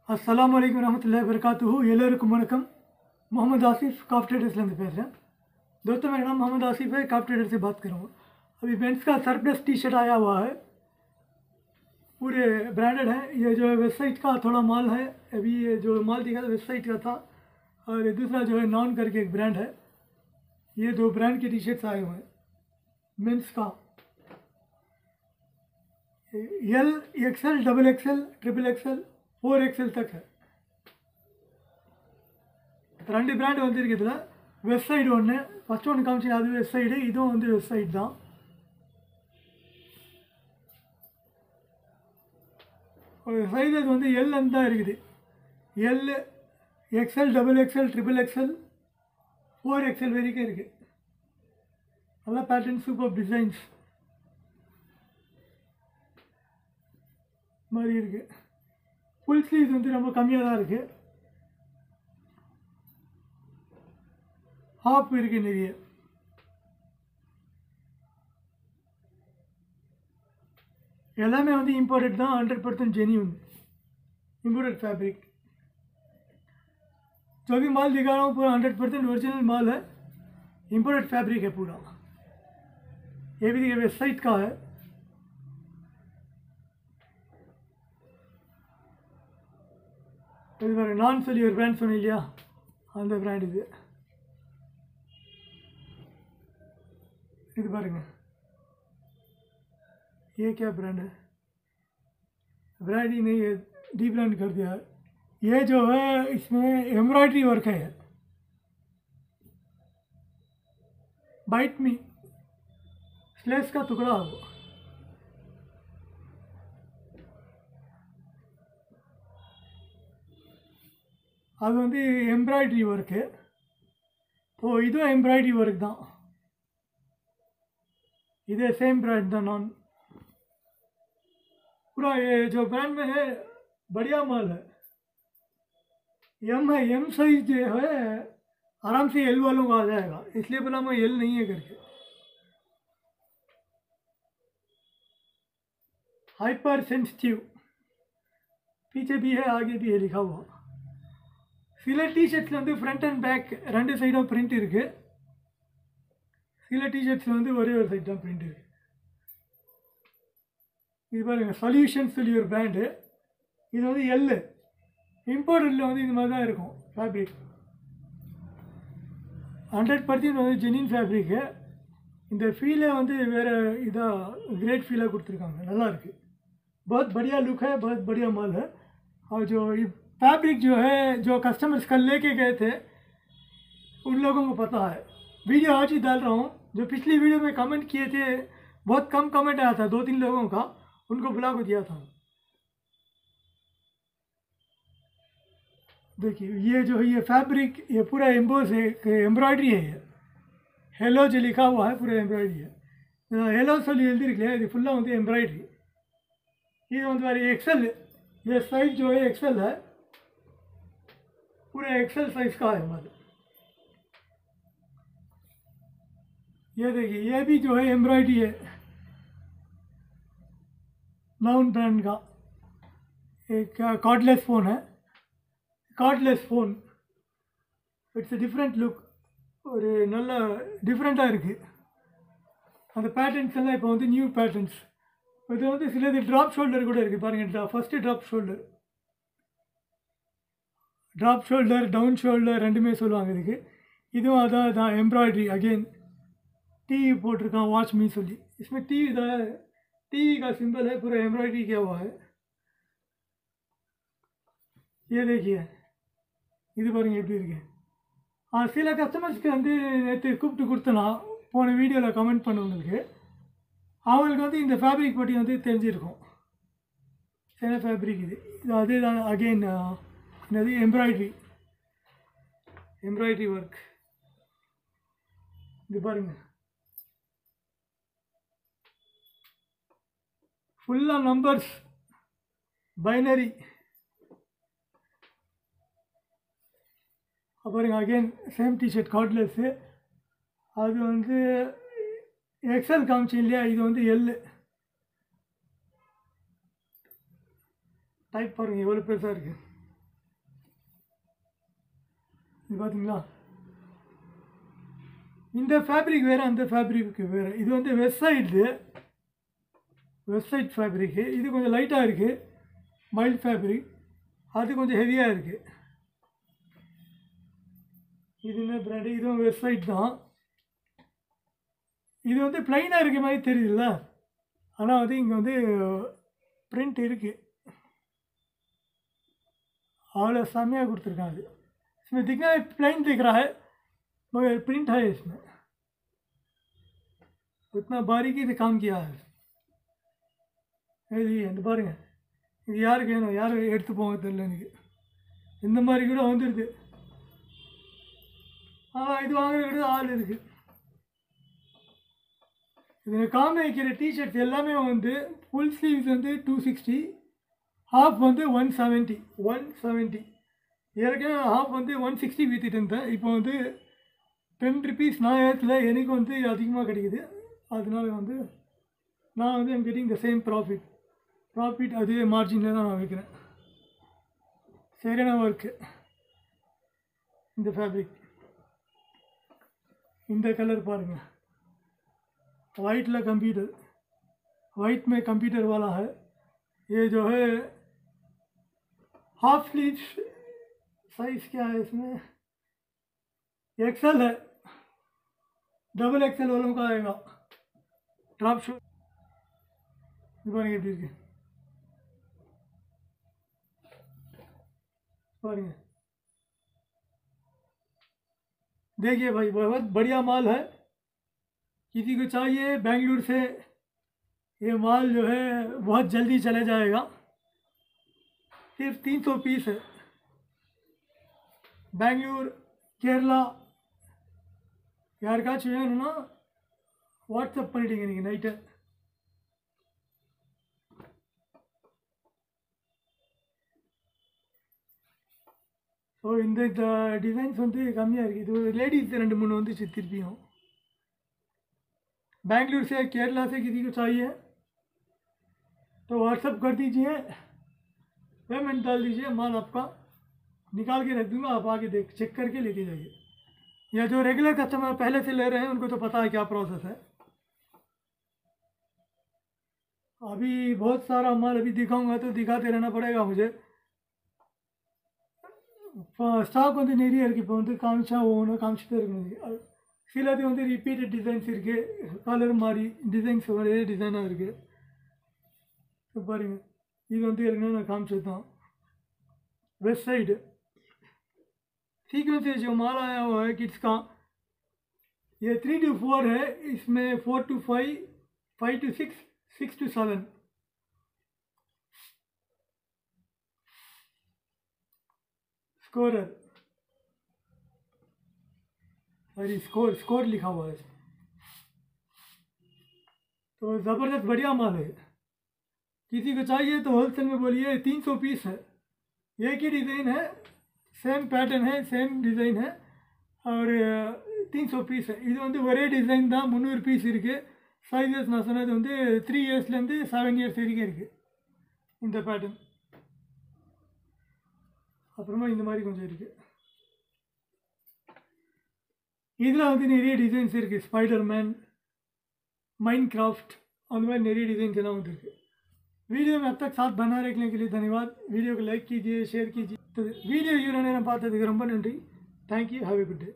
अस्सलामु अलैकुम रहमतुल्लाहि वबरकातुहू एल्लरुक्कुम वणक्कम मोहम्मद आसिफ काफ ट्रेडर्स पेर रहे दोस्तों। मेरा नाम मोहम्मद आसिफ है, काफ ट्रेडर से बात करूँगा। अभी बेंस का सरप्लस टी शर्ट आया हुआ है, पूरे ब्रांडेड है। ये जो है वेबसाइट का थोड़ा माल है, अभी ये जो माल दिखा था वेबसाइट का था, और ये दूसरा जो है नॉन करके एक ब्रांड है। ये दो ब्रांड के टी शर्ट्स आए हुए हैं मेंस का। L XL, double XL, triple XL, 4XL तक है। ரெண்டு பிராண்ட் வந்துருக்கு இதில். வெஸ்ட் சைடு ஒன்று, ஃபஸ்ட் ஒன்று காமிச்சு அது வெஸ்ட் சைடு, இதுவும் வந்து வெஸ்ட் சைடு தான். சைஸஸ் வந்து எல்லேருந்து தான் இருக்குது. L, XL, double XL, triple XL, 4XL வரைக்கும் இருக்குது. நல்லா பேட்டர்ன், சூப்பர் டிசைன்ஸ் மாதிரி இருக்குது. ஃபுல் ஸ்லீவ்ஸ் வந்து ரொம்ப கம்மியாக தான் இருக்குது. हाफ इருக்கு நிறைய. எல்லாமே வந்து இம்போர்ட்டட் தான், 100% जेन्युइन इम्पोर्टेड फैब्रिक। जो भी माल दिखा रहा हूँ पूरा 100% ओरिजिनल माल है, इम्पोर्टेड फैब्रिक है पूरा। ये भी देखिए वेबसाइट का है। இது பாருங்க, நான் சொல்லி ஒரு பிராண்ட் சொன்னேன் இல்லையா, அந்த பிராண்ட் இது. இது பாருங்க, ये क्या ब्रांड है? ब्रांड ही नहीं है, डी ब्रांड कर दिया है। ये जो है इसमें एम्ब्रॉयडरी वर्क है, बाइट मी स्लेस का टुकड़ा हो। அது வந்து எம்ப்ராய்டரி ஒர்க்கு. ஓ, இதுவும் எம்ப்ராய்டரி ஒர்க் தான். इधर सेम ब्रांड था नॉन। पूरा ये जो ब्रांड में है बढ़िया माल है। एम है, एम साइज जो है आराम से एल वालों का आ जाएगा, इसलिए बोला मैं एल नहीं है करके। हाइपर सेंसिटिव पीछे भी है, आगे भी है लिखा हुआ। சில டிஷர்ட்ஸில் வந்து ஃப்ரண்ட் அண்ட் பேக் ரெண்டு சைடும் பிரிண்ட் இருக்குது. சில டிஷர்ட்ஸில் வந்து ஒரே ஒரு சைட் தான் பிரிண்ட் இருக்குது. இது பாருங்கள், சொல்யூஷன்ஸ் சொல்லி ஒரு பிராண்டு. இது வந்து எல்லு, இம்போர்ட்டடில் வந்து இந்த மாதிரி தான் இருக்கும் ஃபேப்ரிக். 100% வந்து ஜெனின் ஃபேப்ரிக்கு. இந்த ஃபீலை வந்து வேறு இதாக கிரேட் फीला கொடுத்துருக்காங்க, நல்லா இருக்குது. बहुत बढ़िया लुक है, बहुत बढ़िया माल है। और जो फैब्रिक जो है, जो कस्टमर्स कल लेके गए थे उन लोगों को पता है। वीडियो आज ही डाल रहा हूँ। जो पिछली वीडियो में कमेंट किए थे, बहुत कम कमेंट आया था, 2-3 लोगों का, उनको बुला को दिया था। देखिए ये जो है, ये फैब्रिक, ये पूरा एम्बोस है, एम्ब्रॉयडरी है। ये हेलो जो लिखा हुआ है पूरा एम्ब्रॉयडरी है। हेलो சொல்லி எழுதிருக்கலையா, இது ஃபுல்லாக வந்து एम्ब्रॉयडरी। ये வந்து வேறு एक्सेल, ये साइज जो है एक्सेल है, पूरे एक्सेल साइज का है हमारे। ये देखिए, ये भी जो है एम्ब्रॉयडरी है, नाउन ब्रांड का। एक कॉर्डलेस फ़ोन है, cordless phone. It's a different look, ஒரு நல்ல டிஃப்ரெண்ட்டாக இருக்குது. அந்த பேட்டர்ன்ஸ் எல்லாம் இப்போ வந்து நியூ பேட்டர்ன்ஸ். இது வந்து சிலது ட்ராப் ஷோல்டர் கூட இருக்குது பாருங்கள். First drop shoulder, drop shoulder, down shoulder ரெண்டுமே சொல்லுவாங்க இதுக்கு. இதுவும் அதான் தான் एम्ब्रॉयडरी। अगेन टी போட்டிருக்கான், वॉच मी சொல்லி। इसमें टी टीवी का सिंबल है, पूरा एम्ब्रॉयडरी किया हुआ है। ये देखिए, இது பாருங்கள் எப்படி இருக்கு। சில கஸ்டமர்ஸ்க்கு வந்து நேற்று கூப்பிட்டு கொடுத்தனா, போன வீடியோவில் கமெண்ட் பண்ணவங்களுக்கு, அவங்களுக்கு வந்து இந்த ஃபேப்ரிக் பற்றி வந்து தெரிஞ்சிருக்கும். என்ன ஃபேப்ரிக் இது? இது அதே தான். அகெயின் என்னது, एम्ब्रॉयडरी वर्क। இது பாருங்கள், ஃபுல்லாக நம்பர்ஸ், பைனரி। பாருங்கள், அகெயின் சேம் டிஷர்ட், கார்ட்லெஸ்ஸு. அது வந்து எக்ஸல் காமிச்சு இல்லையா, இது வந்து எல்। टाइप பாருங்கள் எவ்வளோ பெருசாக இருக்குது। இது பார்த்தீங்களா, இந்த ஃபேப்ரிக் வேறு அந்த ஃபேப்ரிக்கு வேறு. இது வந்து வெஸ்ட் சைட் ஃபேப்ரிக்கு. இது கொஞ்சம் லைட்டாக இருக்குது, மைல்ட் ஃபேப்ரிக். அது கொஞ்சம் ஹெவியாக இருக்குது. இது என்ன பிராண்டு? இதுவும் வெஸ்ட் சைட் தான். இது வந்து ப்ளைனாக இருக்க மாதிரி தெரியுதுல்ல, ஆனால் வந்து இங்கே வந்து प्रिंट இருக்குது. अवलो समय கொடுத்துருக்காங்க. इसमें दिखना है प्लेन दिख रहा है मगर प्रिंट है इसमें, उतना बारीकी से काम किया है. இது அந்த பாருங்க, இது யாருக்கு வேணும், யார் எடுத்து போங்க தெரியல எனக்கு. இந்த மாதிரி கூட வந்துடுது. ஆனால் இது வாங்குறது ஆள் இருக்குது. இதில் காமிக்கிற டிஷர்ட்ஸ் எல்லாமே வந்து ஃபுல் ஸ்லீவ்ஸ் வந்து 260, ஹாஃப் வந்து 170. ஏற்கனவே ஹாஃப் வந்து 160 விற்றுட்டு இருந்தேன். இப்போ வந்து 10 rupees நான் ஏற்றல, எனக்கு வந்து அதிகமாக கிடைக்குது. அதனால வந்து நான் வந்து I'm getting the same profit அதே மார்ஜினில் தான் நான் வைக்கிறேன். சரியான ஒர்க்கு. இந்த ஃபேப்ரிக், இந்த கலர் பாருங்கள், वाइट कंप्यूटर, वाइट में कंप्यूटर वाला है. ये जो है हाफ स्लीव साइज क्या है इसमें, एक्सेल है, डबल एक्सेल वालों का आएगा. ड्रॉप शो पारेंगे देखिए भाई, बहुत बढ़िया माल है. किसी को चाहिए बेंगलुरु से, ये माल जो है बहुत जल्दी चले जाएगा. सिर्फ 300 पीस है. बेंगलुरु, केरला யாருக்காச்சும் வேணும்னா வாட்ஸ்அப் பண்ணிட்டீங்க நீங்கள் நைட்டு. ஸோ இந்த டிசைன்ஸ் வந்து கம்மியாக இருக்குது. இது லேடிஸ் 2-3 வந்துச்சு திருப்பியும். बेंगलुरु से, केरला से किसी को चाहिए तो व्हाट्सअप कर दीजिए, पेमेंट डाल दीजिए, माल आपका निकाल के रख दूंगा. आप आके चेक करके लेके जाइए. या जो रेगुलर कस्टमर पहले से ले रहे हैं उनको तो पता है क्या प्रोसेस है. अभी बहुत सारा माल अभी दिखाऊंगा तो दिखाते रहना पड़ेगा मुझे. ஸ்டாக் வந்து நிறைய இருக்குது. இப்போ வந்து காமிச்சா ஒவ்வொன்றும் காமிச்சிட்டே இருக்கணும். சிலது வந்து ரிப்பீட்டட் டிசைன்ஸ் இருக்குது, கலர் மாதிரி டிசைன்ஸ் ஒரே डिज़ाइनाக இருக்குது. तो பாருங்கள், இது வந்து ஏற்கனவே நான் காமிச்சது தான். वेस्ट साइड सीक्वेंस जो माल आया हुआ है किड्स का, ये 3 to 4 है. इसमें 4 to 5, 5 to 6, 6 to 7. स्कोरर, अरे स्कोर लिखा हुआ है. तो ज़बरदस्त बढ़िया माल है. किसी को चाहिए तो होलसेल में बोलिए. 300 पीस है. एक ही डिज़ाइन है, सेम पैटर्न है, सेम डिज़ाइन है और 300 पीस है. இது வந்து ஒரே டிசைன் தான். 300 பீஸ் இருக்குது. சைஸஸ் நான் சொன்னது வந்து 3 இயர்ஸ்லேருந்து 7 இயர்ஸ் வரைக்கும் இருக்குது இந்த பேட்டர்ன். அப்புறமா இந்த மாதிரி கொஞ்சம் இருக்குது. இதில் வந்து நிறைய டிசைன்ஸ் இருக்குது. स्पाइडरमैन, माइनक्राफ्ट और நிறைய डिज़ाइन எல்லாம் வந்துருக்கு. वीडियो में अब तक साथ बना रखने के लिए धन्यवाद. वीडियो को लाइक कीजिए, शेयर कीजिए. तो वीडियो यूँ பார்த்ததுக்கு ரொம்ப நன்றி. Thank you. Have a good day.